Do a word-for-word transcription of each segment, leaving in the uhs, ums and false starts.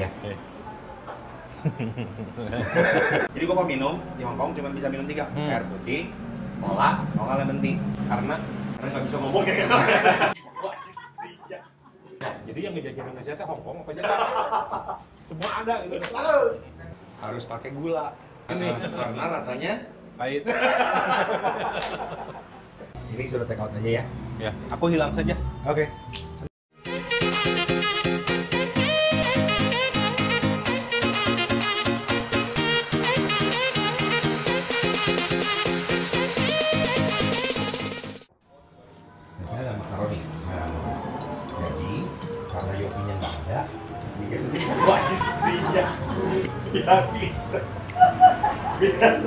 ya. Jadi gua kalau minum di Hong Kong cuma bisa minum tiga, hmm. air putih, cola, atau nggak lemon tea. Karena karena nggak bisa ngomong kayak gitu. Nah, jadi yang ngejajah Indonesia itu Hong Kong apa aja? Semua ada gitu. Harus harus pakai gula. Ini karena rasanya pahit. Ini sudah take out aja ya. Ya, aku hilang saja. Oke. Okay. Ini ada makaroni. Nah, jadi karena yopinya nggak ada, bikin buat istrinya. Ya, gitu. Biar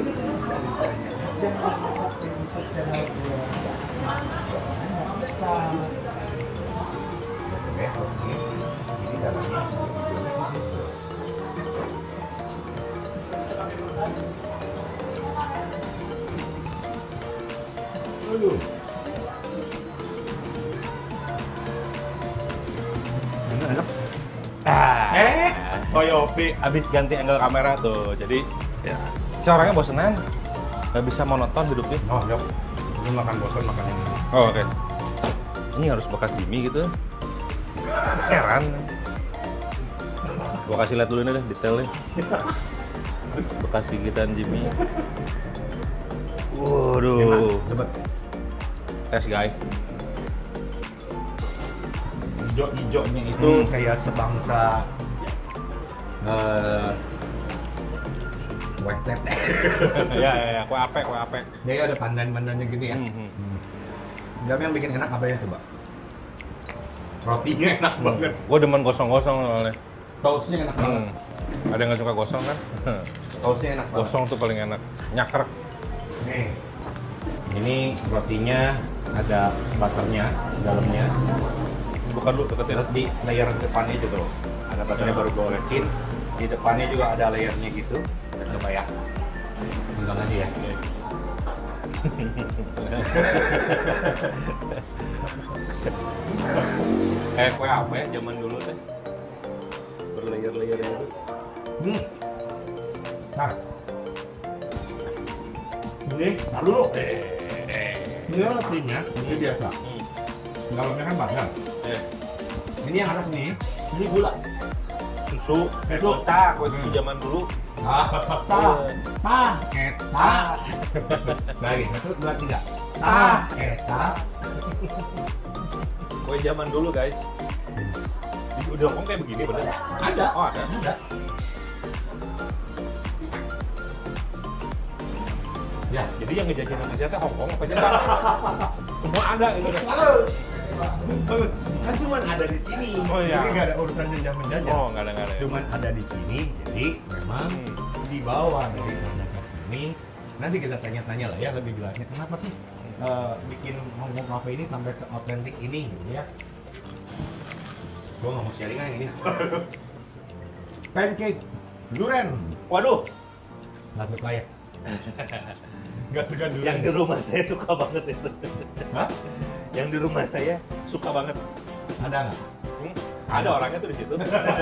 ini dalamnya Aduh. Enak. Ah, eh, oh Yopi abis ganti angle kamera tuh, jadi ya si orangnya bosenan, nggak bisa monoton hidupnya. Oh, yuk. Ini makan bosan makan ini. Oh, oke. Okay. Ini harus bekas Jimmy gitu. Heran. Gua kasih lihat dulu nih deh detailnya. Bekas gigitan Jimmy. Waduh. Coba. Tes guys. Hijau-hijaunya itu hmm. kayak sebangsa uh, kue tete. Ya, ya, ya, kue apek, kue apek. Jadi ada pandan-pandannya gitu ya. Hmm, hmm. Hmm. Dan yang bikin enak apa ya coba? Rotinya enak hmm. banget. Gue demen gosong-gosong soalnya. Toastnya enak hmm. banget. Ada yang nggak suka gosong kan? Toastnya enak banget. Gosong tuh paling enak. Nyakrek. Nih. Ini rotinya ada butternya dalamnya. Bukan dulu deketin. Terus di layer depannya juga loh. Ada butternya baru gue olesin. Di depannya juga ada layernya gitu. Kita coba ya. Pegang aja ya. Kayak kue apa ya zaman dulu teh? Berlayer-layer itu. Hmm. Nah. Ini, nah dulu. Ini rotinya, ini biasa. Hmm. Dalamnya kan butter. Eh. Ini yang atas nih, ini gula. Susu, eh, kue tak, kue susu zaman dulu. Ah, ta, ta, eta. Lagi, itu dua tiga. Ta, eta. Kue zaman dulu guys. Di Hong Kong kayak begini bener? Ada. Oh ada. Ada. Ya, jadi yang ngejajah Indonesia itu Hong Kong apa aja? Semua ada gitu. Kan cuma ada di sini. Oh iya. Jadi nggak ada urusan jajah menjajah. Oh nggak ada nggak ada. Cuman ada di sini, jadi memang hmm. dibawa dari sana ke sini. Nanti kita tanya-tanya lah ya lebih jelasnya. Kenapa sih uh, bikin Hong Kong Cafe ini sampai se-autentik ini gitu ya? Gua nggak mau sharing yang ini. Pancake durian. Waduh. Nggak suka ya? Nggak suka durian. Yang di rumah saya suka banget itu. Hah? Yang di rumah saya suka banget. Ada nggak? Hmm? Ada orangnya tuh di situ.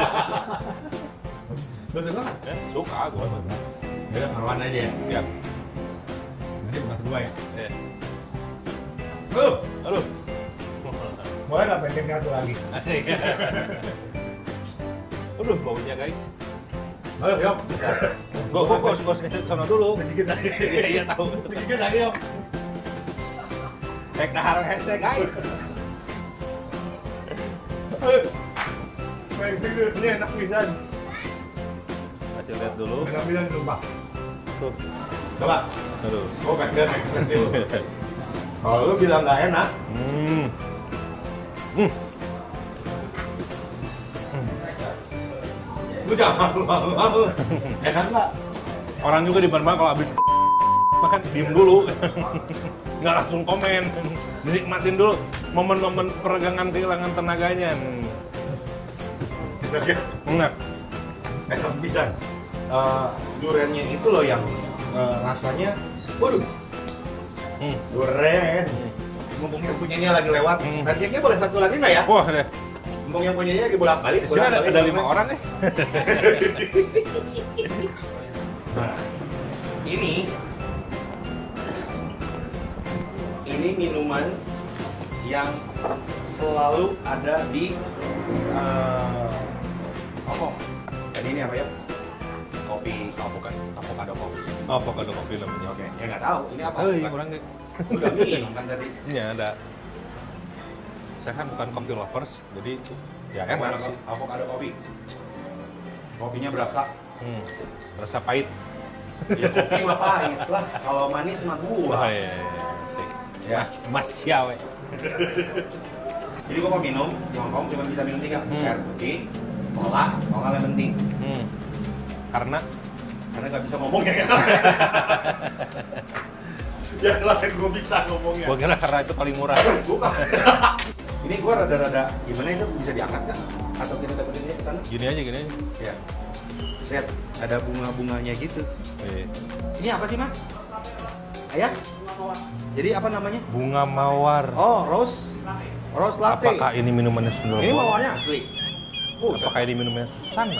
Lo suka nggak? Ya, suka gua. Ya, taruhan aja ya. Ya. Nanti bekas gua ya. Eh. Aduh, aduh. Boleh nggak pancake satu lagi? Asik. Aduh, baunya guys. Ayo, yuk. Gua gua gua gua sana dulu. Sedikit lagi. Iya, iya tahu. Sedikit lagi, yuk. Cek dahar hashtag guys. Ini enak pisan. Kasih lihat dulu. Enak pisan coba. Tuh. Coba. Aduh. Oh, bagian ekstensi lu. Kalau lu bilang nggak enak, Hmm. Hmm. lu jangan malu-malu. Enak nggak? Orang juga di mana kalau habis makan diem dulu. Nggak langsung komen. Dinikmatin dulu momen-momen peregangan kehilangan tenaganya. Enak. Enak pisan. Uh, duriannya itu loh yang uh, rasanya, waduh, Hmm. durian. Hmm. Mumpung yang punyanya lagi lewat, Hmm. pancake-nya boleh satu lagi nggak ya? Wah deh. Ngomong yang punyanya lagi bolak-balik. Di sini ada, ada lima orang eh. Nah, ini ini minuman yang selalu ada di uh, apa? Tadi ini apa ya? Kopi, oh bukan, avocado kopi. Oh, avocado kopi namanya. Oke, ya nggak tahu. Ini apa? Oh iya, Bukan. kurang nggak? Udah minum kan tadi. Iya ada. Saya kan bukan coffee lovers, jadi ya enak Avocado, sih. avocado kopi. Kopinya berasa. Hmm, rasa pahit. Ya kopi mah pahit lah. Kalau manis mah gula. Wah, iya, iya, iya. Asik. Ya. Mas, mas siawe. Jadi gua mau minum, di Hong Kong cuma bisa minum tiga. Hmm. Air putih, cola, kalau nggak lemon tea. Hmm. Karena Karena nggak bisa ngomong ya kan? Ya lah kan gua bisa ngomongnya. gua kira karena itu paling murah. Bukan. Ini gua rada-rada gimana itu bisa diangkat nggak? Atau kita dapetinnya ke sana? Gini aja, gini aja. Ya. Lihat, ada bunga-bunganya gitu. Iya. Ini apa sih mas? Ayah? Jadi apa namanya? Bunga mawar. Oh, rose. Rose latte. Apakah ini minumannya Sundol Ini Bolong? mawarnya asli. Oh, Apakah ini minumannya Susana?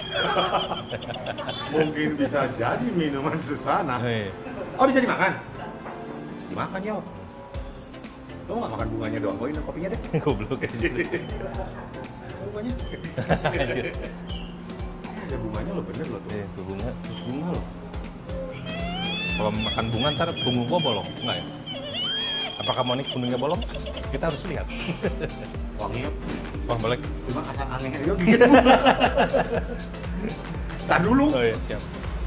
mungkin bisa jadi minuman Susana. Iya. Oh, bisa dimakan? Dimakan ya. Lo nggak makan bunganya doang, bawain kopinya deh. Goblok aja. Bunganya. Anjir. Ada bunganya lo bener lo tuh. Iya, tuh bunga. Bunga lo. Kalau makan bunga ntar punggung gua bolong, enggak ya? Apakah Monik punggungnya bolong? Kita harus lihat. Wanginya Wah, balik. cuma asal aneh aja gitu. Tar dulu. Oh iya, siap.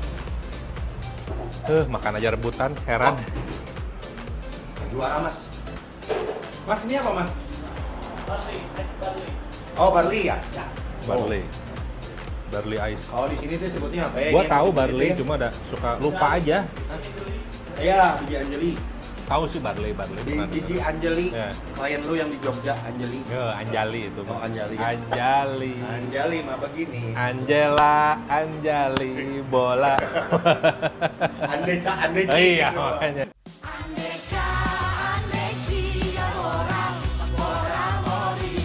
Eh, makan aja rebutan, heran. Juara mas. Mas ini apa mas? Barley, ice barley. Oh barley ya? Ya. Barley. Barley ice. Oh di sini tuh sebutnya apa ya? Gua Ini tahu apa barley, gitu ya? cuma ada suka lupa aja. Iya, Biji Anjeli. Tahu sih barley, barley Di pernah Biji dengar. Anjeli. Ya. Klien lu yang di Jogja, Anjeli. Ya, Anjali itu. Oh, Anjali. Anjali. Anjali mah begini. Angela, Anjali, bola. Andeca, Andeci. Oh, iya, gitu. makanya. Aneka, aneki, ya orang, orang ori.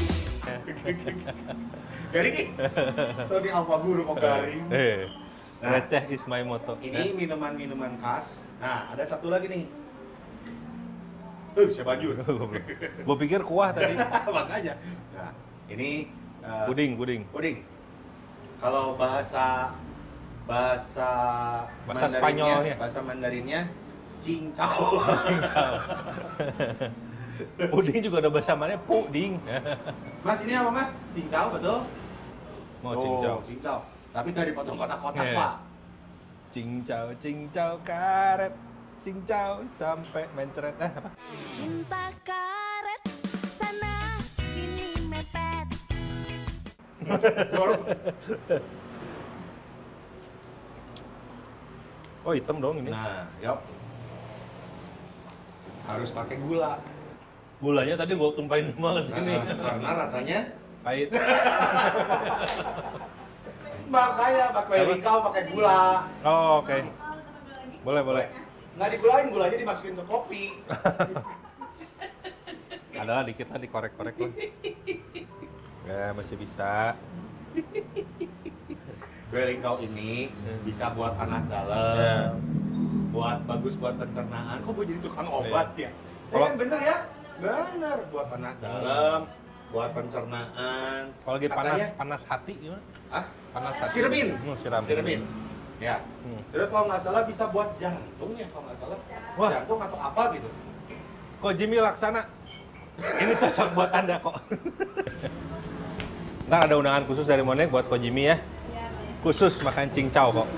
Garing nih. So di Alfa Guru mau garing. Eh, Nah. receh is my motto. Ini minuman-minuman khas. Nah, ada satu lagi nih. Uh, siapa jur? Gue pikir kuah tadi. Makanya. Nah, ini uh, Puding, puding. puding. Kalau bahasa bahasa Bahasa Mandarinnya- Spanyolnya. bahasa Mandarinnya cincau. Cincau. Puding juga ada bahasa mana? Puding. Mas ini apa mas? Cincau betul? Mau Oh, cincau. cincau. Tapi dari potong kotak-kotak Iya. pak. Cincau, cincau karet. Cincau sampai mencret. Eh, apa? Cinta karet, sana sini mepet. Oh, hitam dong ini. Nah, yuk. Harus pakai gula. Gulanya tadi gua tumpahin semua ke sini. Nah, karena rasanya Pahit. makanya pakai lingkau pakai gula. Oh, oke. Boleh, boleh. Nggak digulain, gulanya dimasukin ke kopi. Adalah dikit lah dikorek-korek lah. Ya, masih bisa. Kue lingkau ini bisa buat panas Ya. dalam, buat bagus buat pencernaan. Kok gue jadi tukang obat ya? Ya Kalau- kan bener ya? Bener, buat panas dalam, buat pencernaan. Kalau lagi panas, Katanya- panas hati gimana? Ah, Panas hati. Sirebin. Hmm, siram. Sirebin. Ya. Hmm. Terus kalau nggak salah bisa buat jantung ya, kalau nggak salah. Wah. Jantung atau apa gitu. Kok Jimmy Laksana? Ini cocok buat Anda kok. Ntar ada undangan khusus dari Monek buat Ko Jimmy ya. Khusus makan cincau kok.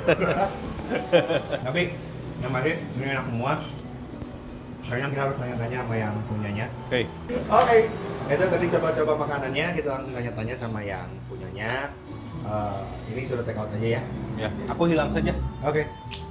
Tapi yang pasti ini enak semua. Kayaknya kita harus tanya-tanya sama yang punyanya. Oke. Oke, itu tadi coba-coba makanannya, kita langsung tanya-tanya sama yang punyanya. Eh, ini sudah take out aja ya. Ya, aku hilang saja. Oke.